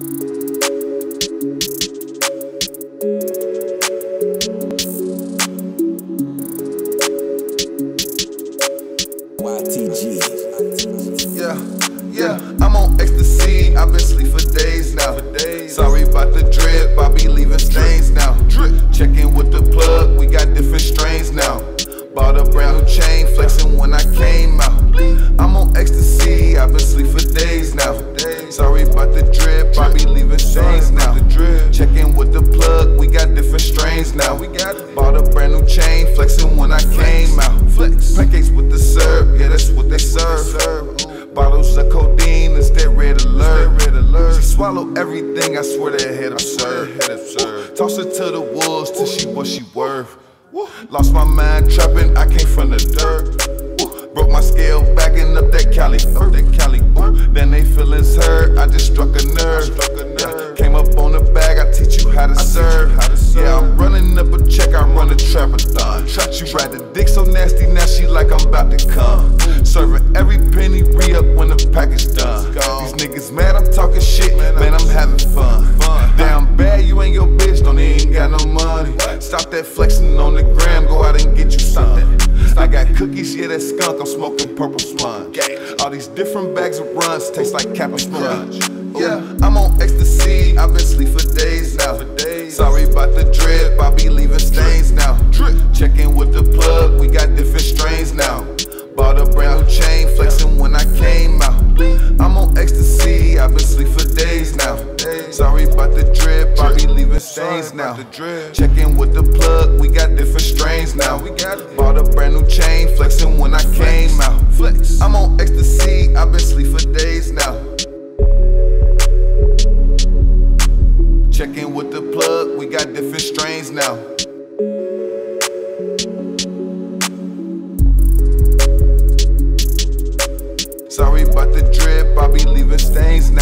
Yeah, I'm on ecstasy, I've been asleep for days now. Sorry about the drip, I be leaving stains now. Checking with the plug, we got different strains now. Bought a brand new chain, flexing when I came out. I'm on ecstasy, I've been asleep for days now. Sorry about the drip, I be leaving stains now. Checking with the plug, we got different strains now. Bought a brand new chain, flexing when I came out. Pancakes with the syrup, yeah, that's what they serve. Bottles of codeine, it's that red alert. She swallow everything, I swear that head absurd. Toss her to the wolves till she what she worth. Lost my mind trapping, I came from the dirt. Broke my scale, backing up that Cali. Then they feelings hurt, I just struck a nerve. Came up on the bag, I teach you how to serve. Yeah, I'm running up a check, I run a trapathon. She ride the dick so nasty, now she like I'm about to come. Serving every penny, re-up when the package done. These niggas mad, I'm talking shit, man, I'm having fun. Damn bad, you ain't your bitch, don't even got no money. Stop that flexing on the gram, go out and get you something. I got cookies, yeah, that skunk, I'm smoking purple sponge. All these different bags of runs taste like Cap'n Sponge. Yeah, I'm on ecstasy, I've been asleep for days now. Sorry about the drip, I be leaving stains now. Checking with the plug, we got different strains now. Bought a brand new chain, flexing when I came out. I'm on ecstasy, I've been asleep for days now. Sorry about the drip, I be leaving stains now. Checking with the plug, we got different strains now. Bought a brand new chain, flexing when I came out. I'm on ecstasy, I've been asleep for days now. Checking with the plug, we got different strains now. Sorry about the drip, I be leaving stains now.